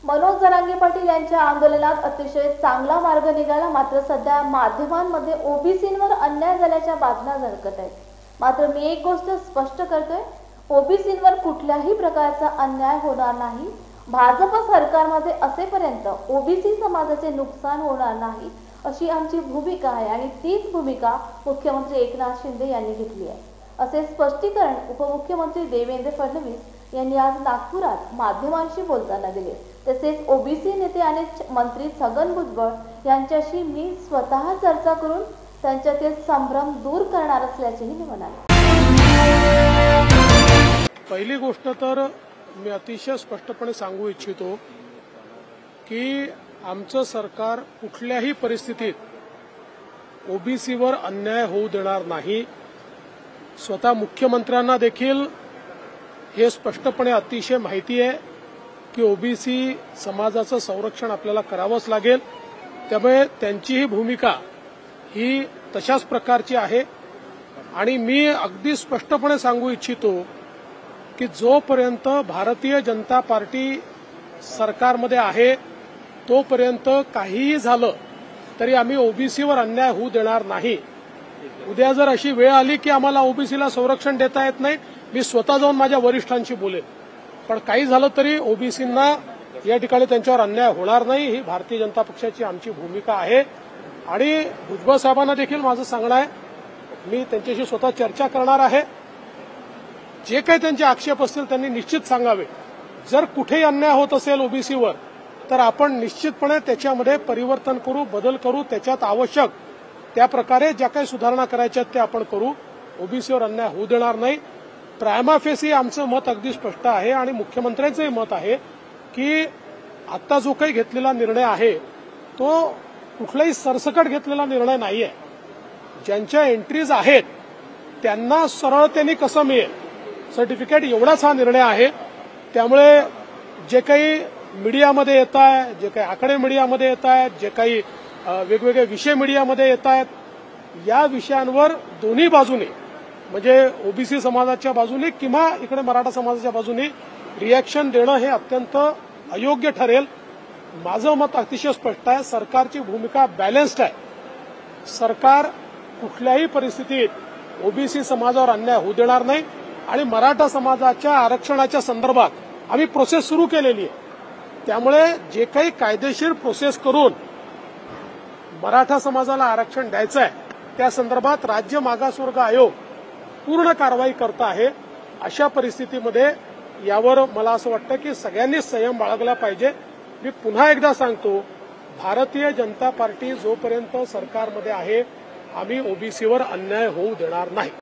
मनोज जरांगे पाटील यांच्या आंदोलनात अतिशय चांगला मार्ग निघाला। मात्र सध्या माध्यमांमध्ये ओबीसींवर अन्याय झाल्याच्या बातम्या झळकत आहेत। मात्र मी एक गोष्ट स्पष्ट करतोय, ओबीसींवर कुठल्याही प्रकारचा अन्याय होणार नाही। भाजप सरकारमध्ये असेपर्यंत ओबीसी समाजाचे नुकसान होणार नाही अशी आमची भूमिका आहे आणि तीच भूमिका मुख्यमंत्री एकनाथ शिंदे यांनी घेतली आहे, असे स्पष्टीकरण उपमुख्यमंत्री देवेंद्र फडणवीस यांनी आज नागपुरात माध्यमांशी बोलताना दिले। तसेच ओबीसी नेते आणि मंत्री छगन भुजबळ यांच्याशी मी स्वतः चर्चा करून त्यांच्यातील संभ्रम दूर करणार असल्याचेही ते म्हणाले। पहिली गोष्ट तर मी अतिशय स्पष्टपणे सांगू इच्छितो की आमचं सरकार कुठल्याही परिस्थितीत ओबीसीवर अन्याय होऊ देणार नाही। स्वतः मुख्यमंत्र्यांना देखील हे स्पष्टपणे अतिशय माहिती आहे की ओबीसी समाजाचं संरक्षण आपल्याला करावंच लागेल। त्यामुळे त्यांचीही भूमिका ही तशाच प्रकारची आहे आणि मी अगदी स्पष्टपणे सांगू इच्छितो की जोपर्यंत भारतीय जनता पार्टी सरकारमध्ये आहे तोपर्यंत काहीही झालं तरी आम्ही ओबीसीवर अन्याय होऊ देणार नाही। उद्या जर अशी वेळ आली की आम्हाला ओबीसीला संरक्षण देता येत नाही, मी स्वतः जाऊन माझ्या वरिष्ठांशी बोलेन, पण काही झालं तरी ओबीसींना या ठिकाणी त्यांच्यावर अन्याय होणार नाही, ही भारतीय जनता पक्षाची आमची भूमिका आहे। आणि भुजबळ साहेबांना देखील माझं सांगणं आहे, मी त्यांच्याशी स्वतः चर्चा करणार आहे। जे काही त्यांचे आक्षेप असतील त्यांनी निश्चित सांगावे। जर कुठेही अन्याय होत असेल ओबीसीवर तर आपण निश्चितपणे त्याच्यामध्ये परिवर्तन करू, बदल करू, त्याच्यात आवश्यक त्या प्रकारे ज्या काही सुधारणा करायच्या ते आपण करू। ओबीसीवर अन्याय होऊ देणार नाही। प्रायमा फेसी आमचं मत अगदी स्पष्ट आहे आणि मुख्यमंत्र्यांचंही मत आहे की आता जो काही घेतलेला निर्णय आहे तो कुठलाही सरसकट घेतलेला निर्णय नाहीये। ज्यांच्या एंट्रीज आहेत त्यांना सरळतेने कसं मिळेल सर्टिफिकेट, एवढाच हा निर्णय आहे। त्यामुळे जे काही मीडियामध्ये येत आहे, जे काही आकडे मीडियामध्ये येत आहेत, जे काही वेगवेगळे विषय मीडियामध्ये येत आहेत, या विषयांवर दोन्ही बाजूने म्हणजे ओबीसी समाजाच्या बाजूने किंवा इकडे मराठा समाजाच्या बाजूने रिएक्शन देणं हे अत्यंत अयोग्य ठरेल। माझं मत अतिशय स्पष्ट आहे, सरकारची भूमिका बॅलन्स्ड आहे। सरकार कुठल्याही परिस्थितीत ओबीसी समाजावर अन्याय होऊ देणार नाही आणि मराठा समाजाच्या आरक्षणाच्या संदर्भात आम्ही प्रोसेस सुरू केलेली आहे। त्यामुळे जे काही कायदेशीर प्रोसेस करून मराठा समाजाला आरक्षण द्यायचं आहे त्या संदर्भात राज्य मागासवर्ग आयोग पूर्ण कारवाई करत आहे। अशा परिस्थितीमध्ये यावर मला असं वाटतं की सगळ्यांनीच संयम बाळगला पाहिजे। मी पुन्हा एकदा सांगतो, भारतीय जनता पार्टी जोपर्यंत सरकारमध्ये आहे आम्ही ओबीसीवर अन्याय होऊ देणार नाही।